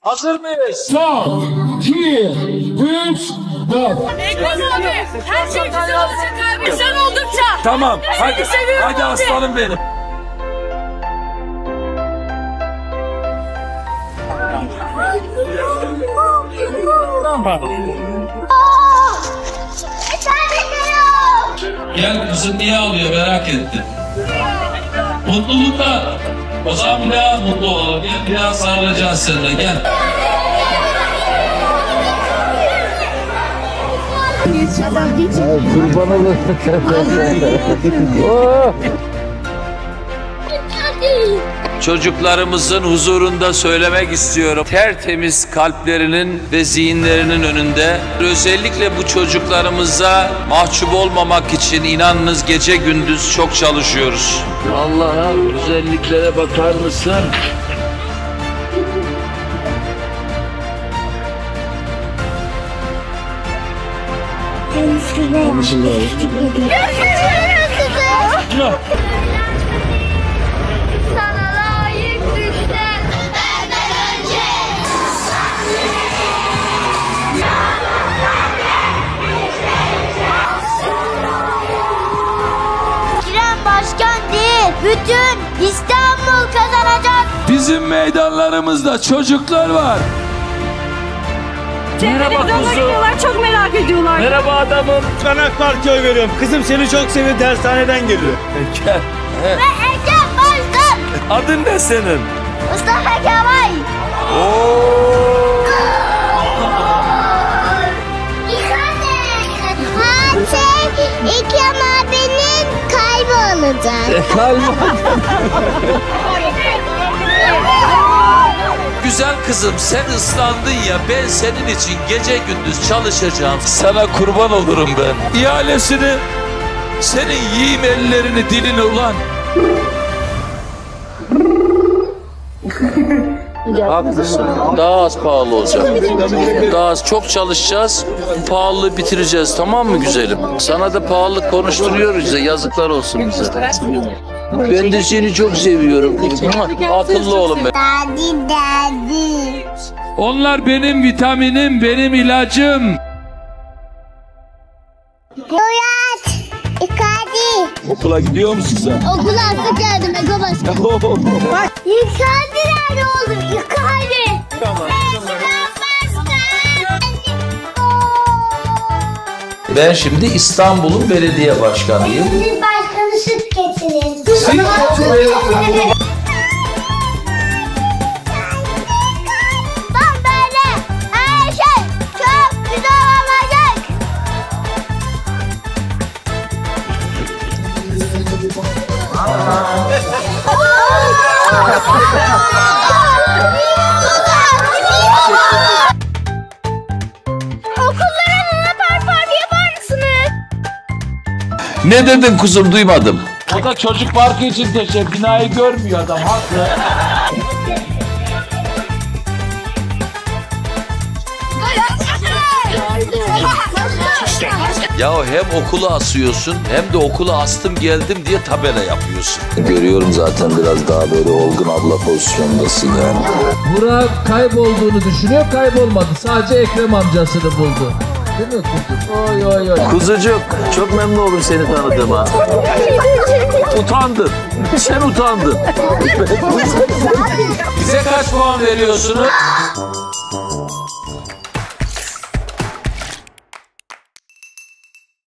Hazır mıyız? Son, 2, 3, 4. Ekrem abi, her şey güzel olacak abi. Sen oldukça. Tamam, hadi. Seni seviyorum Hadi abi. aslanım benim. Gel kızım niye ağlıyor merak ettim. Mutluluklar. O zaman biraz mutlu olalım. Gel biraz sarılacağız seninle gel. Kurban olun. Çocuklarımızın huzurunda söylemek istiyorum. Tertemiz kalplerinin ve zihinlerinin önünde özellikle bu çocuklarımıza mahcup olmamak için inanınız gece gündüz çok çalışıyoruz. Allah'ım güzelliklere bakar mısın? Sana layık düşler benden önce. Kiran başkan değil, bütün İstanbul kazanacak. Bizim meydanlarımızda çocuklar var. Televizyonda gidiyorlar, çok merak ediyorlar. Merhaba adamım. Ben AK Parti'ye oy veriyorum. Kızım seni çok seviyor. Dershaneden geliyor. Gel. Ve Ekrem başkan. Adın ne senin? Mustafa Kemal. Ekrem abinin kalbi olacak. Güzel kızım sen ıslandın ya, ben senin için gece gündüz çalışacağım. Sana kurban olurum ben. İhalesini senin yiyeyim ellerini dilini ulan. Haklısın. Daha az pahalı olacak. Daha az çok çalışacağız. Pahalılığı bitireceğiz, tamam mı güzelim? Sana da pahalılık konuşturuyoruz ya, yazıklar olsun bize. Ben de seni çok seviyorum. Akıllı olun be. Daddy. Onlar benim vitaminim, benim ilacım. Murat. İkadi. Okula gidiyor musun sen? Okula asık geldim Ego başkan. İkadi nerede oğlum? İkadi. Tamam. Ben şimdi İstanbul'un belediye başkanıyım. Sizin başkanı süt getirin. Tam böyle her şey çok güzel olacak. Okullara Luna Park yapar mısınız? Ne dedin kuzum, duymadım. O da çocuk parkı için teşekkür. Binayı görmüyor adam, haklı. Ya hem okulu asıyorsun hem de okulu astım geldim diye tabela yapıyorsun. Görüyorum zaten biraz daha böyle olgun abla pozisyondasın yani. Burak kaybolduğunu düşünüyor, kaybolmadı. Sadece Ekrem amcasını buldu. Değil mi kuzucuğum? Oy oy oy. Kuzucuk, çok memnun oldum seni tanıdığıma. Utandın. Sen utandın. Bize kaç puan veriyorsunuz?